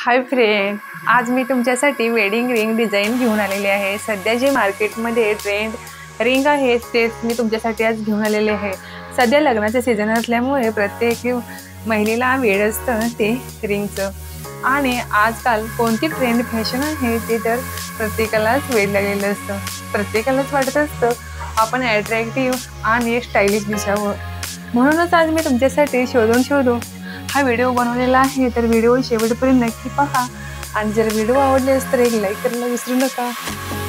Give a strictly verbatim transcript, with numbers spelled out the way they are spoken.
Hi friend, आज मी तुमच्यासाठी wedding ring design घेऊन आलेले आहे। सध्या जे मार्केटमध्ये ट्रेंड रिंग आहे तेच मी तुमच्यासाठी आज घेऊन आलेले आहे। सध्या लग्नाचे सीजन असल्यामुळे प्रत्येक महिलेला वेळ असतं ते रिंगचं, आणि आजकाल कोणती ट्रेंड फॅशन आहे ते तर प्रत्येकालाच वेळ लागलेलं असतं। प्रत्येकालाच वाटत असतं आपण अट्रॅक्टिव्ह आणि स्टायलिश दिसावं, म्हणूनच आज मी तुमच्यासाठी शोधून शोधून हा व्हिडिओ बनवलेला आहे। तर व्हिडिओ शेवटपर्यंत नक्की पहा, आणि जर व्हिडिओ आवडल्यास तर एक लाईक करायला विसरू नका।